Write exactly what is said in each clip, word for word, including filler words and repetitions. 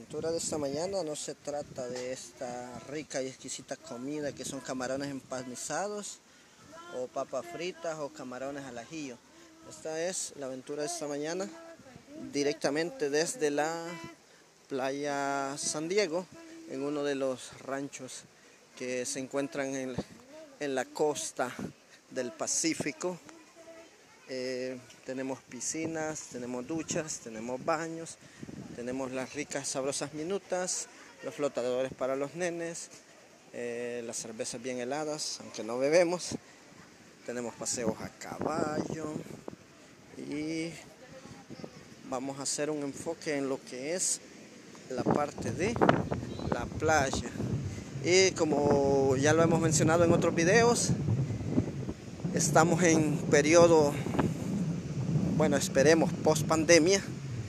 aventura de esta mañana no se trata de esta rica y exquisita comida que son camarones empanizados o papas fritas o camarones al ajillo. Esta es la aventura de esta mañana directamente desde la playa San Diego, en uno de los ranchos que se encuentran en, en la costa del Pacífico. Eh, tenemos piscinas, tenemos duchas, tenemos baños, tenemos las ricas sabrosas minutas, los flotadores para los nenes, eh, las cervezas bien heladas, aunque no bebemos. Tenemos paseos a caballo y vamos a hacer un enfoque en lo que es la parte de la playa. Y como ya lo hemos mencionado en otros videos, estamos en periodo, bueno, esperemos post pandemia,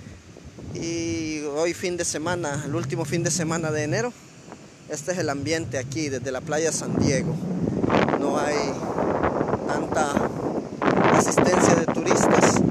y hoy fin de semana, el último fin de semana de enero, este es el ambiente aquí desde la playa San Diego. No hay tanta asistencia de turistas,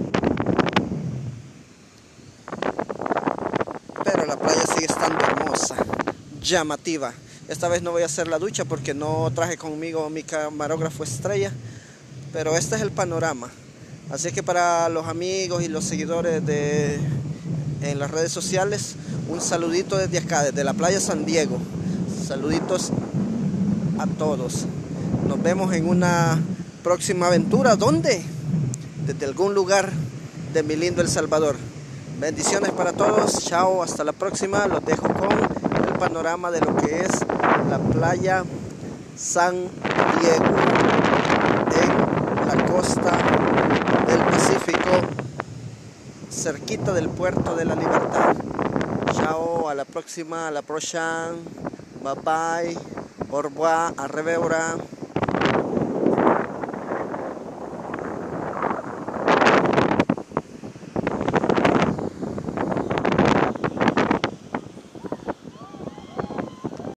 pero la playa sigue estando hermosa, llamativa. Esta vez no voy a hacer la ducha porque no traje conmigo mi camarógrafo estrella, pero este es el panorama. Así que para los amigos y los seguidores de en las redes sociales, un saludito desde acá, desde la playa San Diego. Saluditos a todos. Nos vemos en una próxima aventura. ¿Dónde? Desde algún lugar de mi lindo El Salvador. Bendiciones para todos. Chao, hasta la próxima. Los dejo con el panorama de lo que es la playa San Diego en la costa del Pacífico, cerquita del puerto de la Libertad. Chao, a la próxima, a la próxima. Bye bye. Au revoir, a reveure.